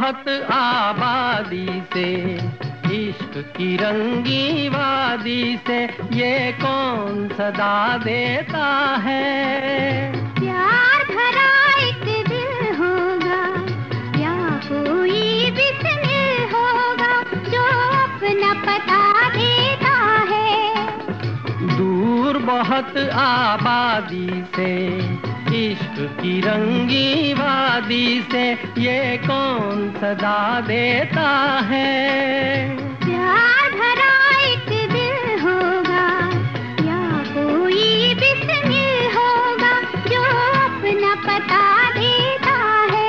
बहुत आबादी से, इश्क की रंगी वादी से ये कौन सदा देता है। प्यार भरा एक दिल होगा या कोई बिस्मिल होगा जो अपना पता देता है। दूर बहुत आबादी से, इश्क की रंगी वादी से ये कौन सदा देता है। प्यार भरा एक दिल होगा या कोई बिस्मिल होगा जो अपना पता देता है।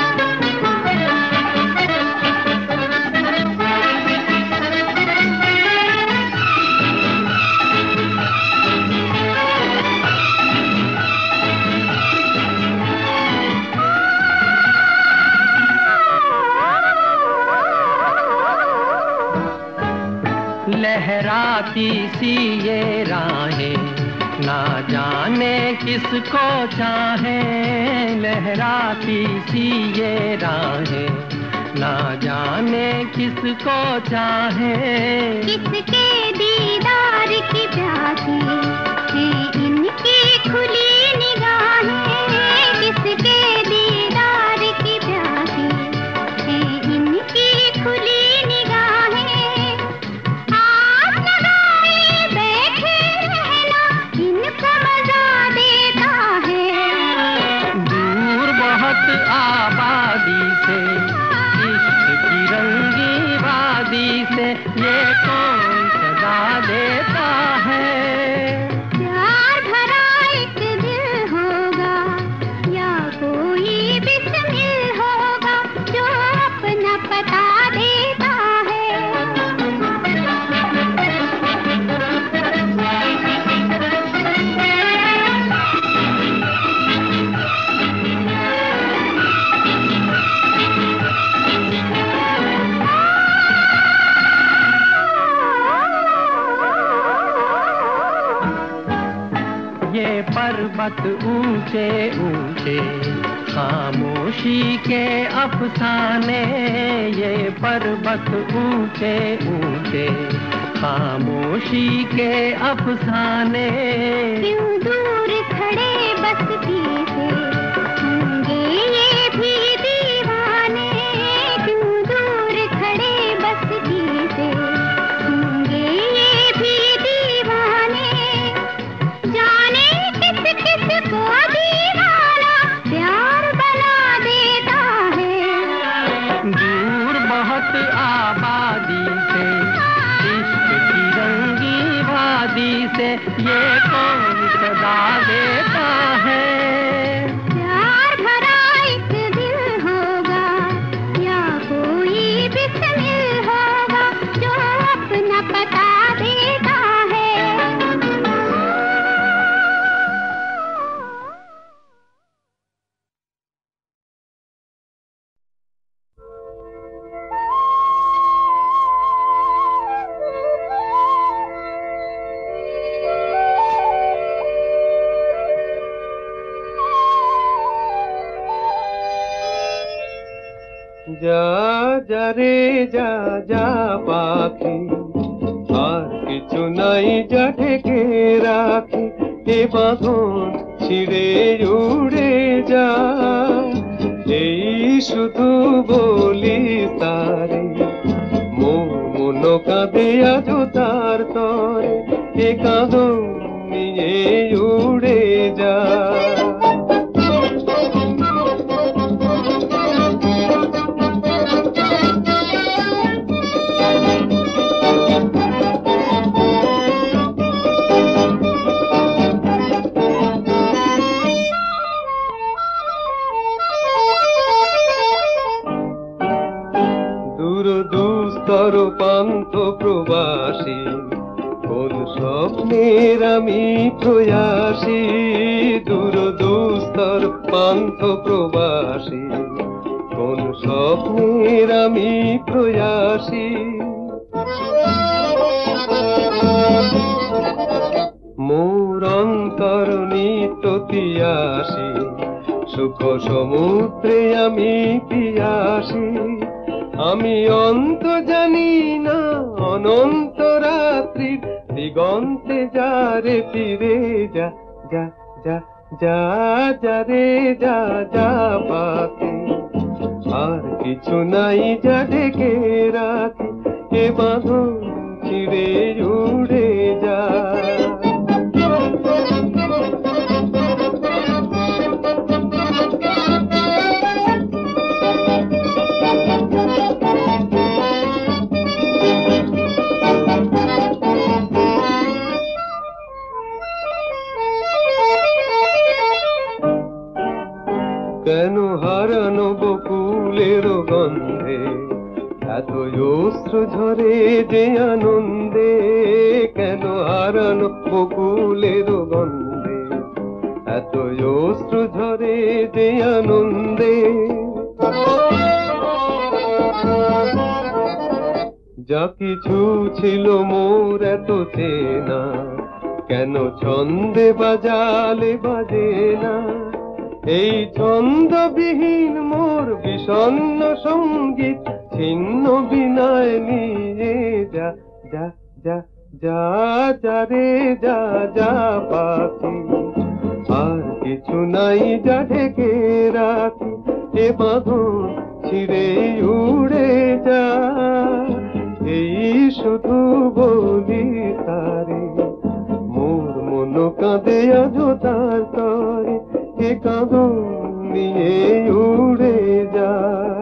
लहराती सी ये राहें ना जाने किसको चाहे, लहराती सी ये राहें ना जाने किसको चाहे। किसके दीदार की प्यासी है इनकी खुली निगाहें, किसके दीदार की प्यासी है इनकी खुली निगाहें। आप लगाए बैठे रहना इनको मजा देता है। दूर बहुत आबादी से, इश्क की रंगी वादी से ये कौन सदा देता है। प्यार भरा एक दिल होगा या कोई बिस्मिल होगा जो अपना पता देता है। ये पर्वत ऊंचे ऊंचे खामोशी के अफसाने, ये पर्वत ऊंचे ऊंचे खामोशी के अफसाने। क्यों दूर खड़े बस्ती से होंगे ये भी दीवाने, क्यों दूर खड़े बस्ती से होंगे ये भी दीवाने। जाने किस किस को दीवाना प्यार बना देता है। दूर बहुत आबादी से, इश्क की रंगी वादी से ये कौन सदा देता है। प्यार भरा एक दिल होगा या कोई बिस्मिल होगा जो अपना पता देता है। যা যা রে যা যা পাখি, আর কিছু নাই যা ঢেকে রাখি। এ বাঁধন ছিঁড়ে উড়ে যা, এই শুধু বলি তারে। মন কাঁদে আজ তার তরে, এ কাঁদন নিয়ে উড়ে যা। দুস্তর পান্থ প্রবাসী, কোন স্বপ্নের আমি প্রয়াসী। দুস্তর পান্থ প্রবাসী, কোন স্বপ্নের আমি প্রয়াসী। মোর অন্তর নিত্য তিয়াসী, সুখ সমুদ্রে আমি পিয়াসী। আমি অন্ত জানি না অনন্ত রাত্রির দিগন্তে যা রে ফিরে যা যা যা যা যা রে যা যা পাখি আর কিছু নাই যা ডেকে রাখি এ বাঁধন ছিঁড়ে উড়ে যা কেন হারানো বকুলের গন্ধে এত অশ্রু ঝরে যে আনন্দে কেন হারানো বকুলের গন্ধে এত অশ্রু ঝরে যে আনন্দে যা কিছু ছিল মোর এত চেনা কেন ছন্দে বাজালে বাজে না এই ছন্দবিহীন মোর বিষণ্ণ সঙ্গীত ছিন্ন বিনয় নিয়ে যা যা যা যা যা রে যা যা পাখি আর কিছু নাই যা ঢেকে রাখি এ বাঁধন ছিঁড়ে উড়ে যা এই শুধু বলি তারে মোর মন কাঁদে আজ তার তরে এ কাঁদন নিয়ে উড়ে যা।